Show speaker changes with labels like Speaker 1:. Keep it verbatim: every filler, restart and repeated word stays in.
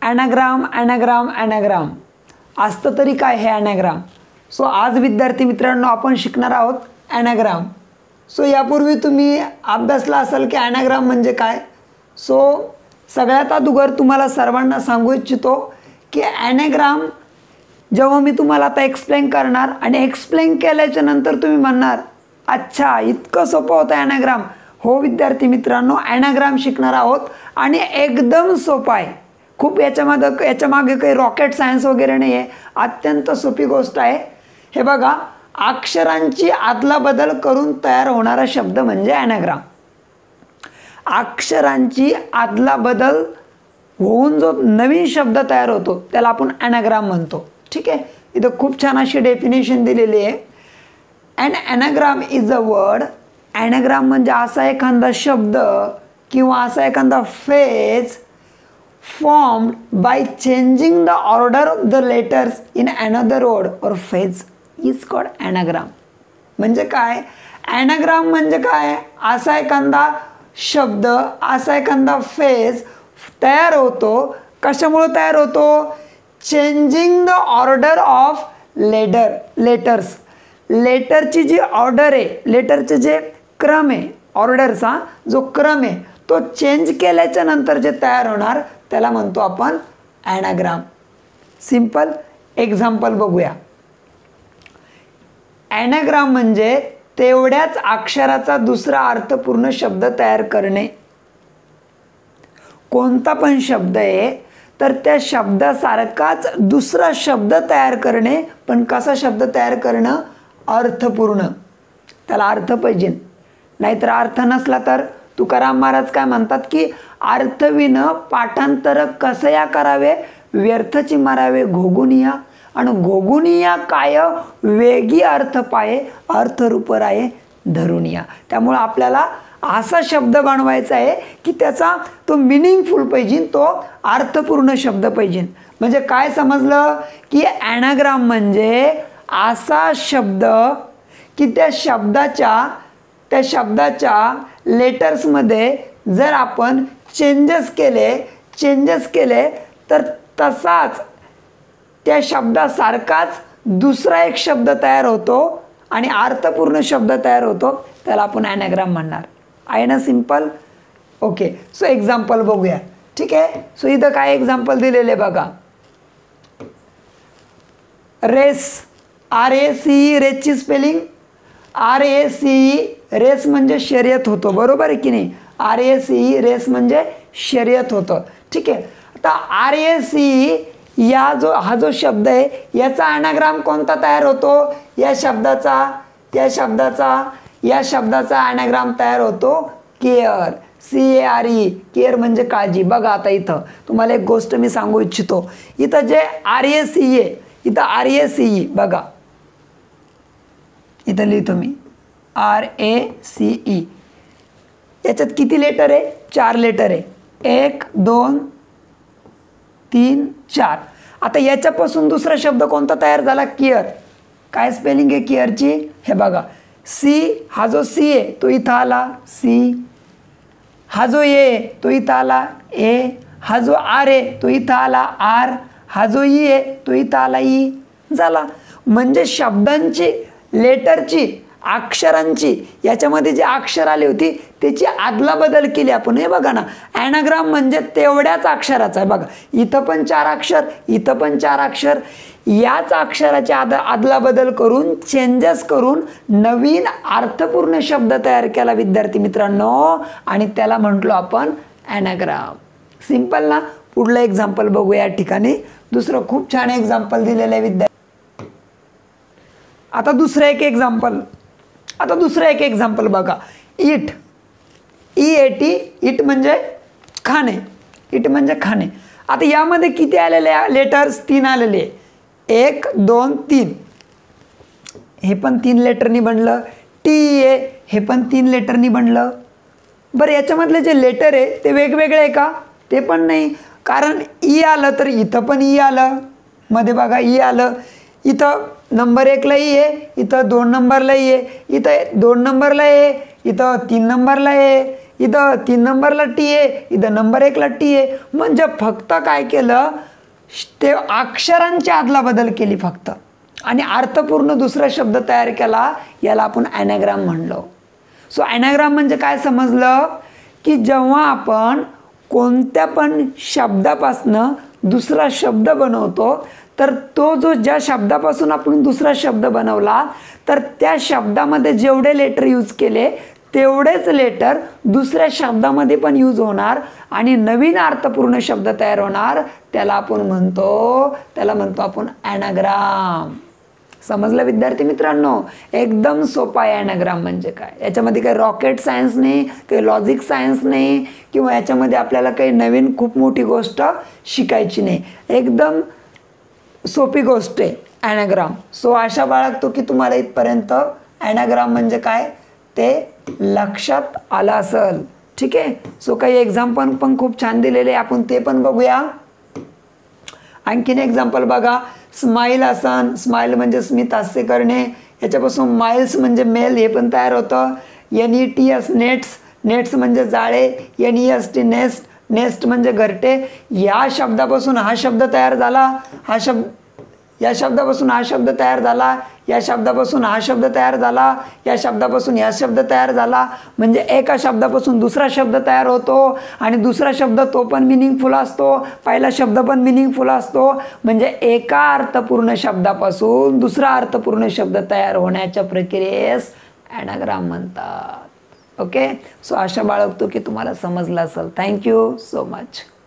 Speaker 1: ॲनाग्राम ॲनाग्राम ॲनाग्राम असतं तरी काय हे ॲनाग्राम. सो आज विद्यार्थी मित्रांनो आपण शिकणार आहोत ॲनाग्राम. सो यापूर्वी तुम्ही अभ्यासला असाल की ॲनाग्राम म्हणजे काय. सो सगळ्यात अगोदर तुम्हाला सर्वांना सांगू इच्छितो की ॲनाग्राम जेव्हा मी तुम्हाला आता एक्सप्लेन करणार आणि एक्सप्लेन केल्याच्या नंतर तुम्ही म्हणणार अच्छा इतकं सोपं होतं ॲनाग्राम. हो विद्यार्थी मित्रांनो, ॲनाग्राम शिकणार आहोत आणि एकदम सोपं आहे. खूप याच्यामध्ये याच्यामागे काही रॉकेट सायन्स वगैरे नाही आहे, अत्यंत सोपी गोष्ट आहे. हे बघा, अक्षरांची आदलाबदल करून तयार होणारा शब्द म्हणजे ॲनाग्राम. अक्षरांची आदलाबदल होऊन जो नवीन शब्द तयार होतो त्याला आपण ॲनाग्राम म्हणतो. ठीक आहे, इथं खूप छान अशी डेफिनेशन दिलेली आहे. An anagram is a word. Anagram म्हणजे असा एखादा शब्द किंवा असा एखादा phrase formed by changing the order of the letters in another word or phrase is called anagram. म्हणजे काय ॲनाग्राम म्हणजे काय, असा एखादा शब्द असा एखादा फ्रेज तयार होतो. कशामुळे तयार होतो, changing the order of letter letters लेटरची जी ऑर्डर आहे, लेटरचे जे क्रम आहे, ऑर्डरचा जो क्रम आहे तो चेंज केल्याच्या नंतर जे तयार होणार त्याला म्हणतो आपण ॲनाग्राम. सिंपल एक्झाम्पल बघूया. ॲनाग्राम म्हणजे तेवढ्याच अक्षराचा दुसरा अर्थपूर्ण शब्द तयार करणे. कोणता पण शब्द आहे तर त्या शब्दासारखाच दुसरा शब्द तयार करणे, पण कसा शब्द तयार करणं, अर्थपूर्ण. त्याला अर्थ पाहिजे, नाहीतर अर्थ नसला तर तुकाराम महाराज काय म्हणतात की अर्थविन पाठांतर कसया करावे, व्यर्थची मारावे घोगुनिया, आणि घोगुनिया काय वेगी अर्थ पाये, अर्थरूप राये धरुनिया. त्यामुळे आपल्याला असा शब्द बनवायचा आहे की त्याचा तो मिनिंगफुल पाहिजे, तो अर्थपूर्ण शब्द पाहिजे. म्हणजे काय समजलं की ॲनाग्राम म्हणजे असा शब्द की त्या शब्दाच्या त्या शब्दाच्या लेटर्समध्ये जर आपण चेंजेस केले चेंजेस केले तर तसाच त्या शब्दासारखाच दुसरा एक शब्द तयार होतो आणि अर्थपूर्ण शब्द तयार होतो, त्याला आपण ॲनाग्राम म्हणणार. आहे ना सिंपल. ओके, सो एक्झाम्पल बघूया. ठीक आहे, सो इथं काय एक्झाम्पल दिलेले बघा. रेस, आर ए सी, रेसची spelling R A C, race म्हणजे शर्यत होतो, बरोबर आहे की नाही. आर ए सी, रेस म्हणजे शर्यत होतं. ठीक आहे, आता आर ए सी या जो हा जो शब्द आहे याचा ॲनाग्राम कोणता तयार होतो, या शब्दाचा त्या शब्दाचा या शब्दाचा ॲनाग्राम तयार होतो care, C A R E, care म्हणजे काळजी. बघा आता इथं तुम्हाला एक गोष्ट मी सांगू इच्छितो. इथं जे आर ए सी आहे, इथं आर ए सी ई बघा, इथं लिहितो मी आर ए सी ई. याच्यात किती लेटर आहे, चार लेटर आहे. एक दोन तीन चार. आता याच्यापासून दुसरा शब्द कोणता तयार झाला, केअर. काय स्पेलिंग आहे केअरची, हे बघा. सी, हा जो सी आहे तो इथं आला सी, हा जो ए तो इथं आला ए, हा जो आर आहे तो इथं आला आर, हा जो ई आहे तो इथं आला ई. झाला. म्हणजे शब्दांची, लेटरची, अक्षरांची, याच्यामध्ये जे अक्षर आले होती त्याची आदलाबदल केली आपण. हे बघा ना, ॲनाग्राम म्हणजे तेवढ्याच अक्षराचा आहे. बघा इथं पण चार अक्षर, इथं पण चार अक्षर, याच अक्षराची आद आदलाबदल करून चेंजेस करून नवीन अर्थपूर्ण शब्द तयार केला विद्यार्थी मित्रांनो, आणि त्याला म्हटलो आपण ॲनाग्राम. सिंपल ना. पुढलं एक्झाम्पल बघूया. या ठिकाणी दुसरं खूप छान एक्झाम्पल दिलेलं आहे विद्यार्थी. आता दुसरं एक एक्झाम्पल आता दुसरं एक एक्झाम्पल बघा. It, E A T, it म्हणजे खाणे, इट म्हणजे खाणे. आता यामध्ये किती आलेले लेटर्स, तीन आलेले. एक दोन तीन, हे पण तीन लेटरनी बनलं. टी ए, हे पण तीन लेटरनी बनलं. बरं, याच्यामधले जे लेटर आहे ते वेगवेगळे आहे का, ते पण नाही. कारण ई आलं तर इथं पण ई आलं, मध्ये बघा ई आलं. इथं नंबर एकला ई आहे, इथं दोन नंबरला ई आहे, इथं दोन नंबरला आहे, इथं तीन नंबरला आहे, इथं तीन नंबरला टी आहे, इथं नंबर एकला टी आहे. म्हणजे फक्त काय केलं, ते अक्षरांची आदला बदल केली फक्त, आणि अर्थपूर्ण दुसरा शब्द तयार केला. याला आपण ॲनाग्राम म्हणलो. सो ॲनाग्राम म्हणजे काय समजलं, की जेव्हा आपण कोणत्या पण शब्दापासनं दुसरा शब्द बनवतो, तर तो जो ज्या शब्दापासून आपण दुसरा शब्द बनवला, तर त्या शब्दामध्ये जेवढे लेटर यूज केले तेवढेच लेटर दुसऱ्या शब्दामध्ये पण यूज होणार आणि नवीन अर्थपूर्ण शब्द तयार होणार. त्याला आपण म्हणतो त्याला म्हणतो आपण ॲनाग्राम. समजलं विद्यार्थी मित्रांनो? एकदम सोपा आहे ॲनाग्राम म्हणजे काय. याच्यामध्ये काही रॉकेट सायन्स नाही, काही लॉजिक सायन्स नाही, किंवा याच्यामध्ये आपल्याला काही नवीन खूप मोठी गोष्ट शिकायची नाही. एकदम सोपी गोष्ट आहे ॲनाग्राम. सो आशा बाळगतो की तुम्हाला इथपर्यंत ॲनाग्राम म्हणजे काय ते लक्षात आलं असेल. ठीक आहे. सो काही एक्झाम्पल पण खूप छान दिलेले, आपण ते पण बघूया. आणखीन एक्झाम्पल बघा. स्माईल असन, स्माईल म्हणजे स्मित हास्य करणे, याच्यापासून माइल्स म्हणजे मेल हे पण तयार होतं. N E T S nets, nets म्हणजे जाळे. N E S T nest, nest म्हणजे घरटे. या शब्दापासून हा शब्द तयार झाला, हा शब्द या शब्दापासून हा शब्द तयार झाला, या शब्दापासून हा शब्द तयार झाला, या शब्दापासून या शब्द तयार झाला. म्हणजे एका शब्दापासून दुसरा शब्द तयार होतो, आणि दुसरा शब्द तो पण मिनिंगफुल असतो, पहिला शब्द पण मिनिंगफुल असतो. म्हणजे एका अर्थपूर्ण शब्दापासून दुसरा अर्थपूर्ण शब्द तयार होण्याच्या प्रक्रियेस ॲनाग्राम म्हणतात. ओके. सो आशा बाळगतो की तुम्हाला समजलं असेल. Thank you so much.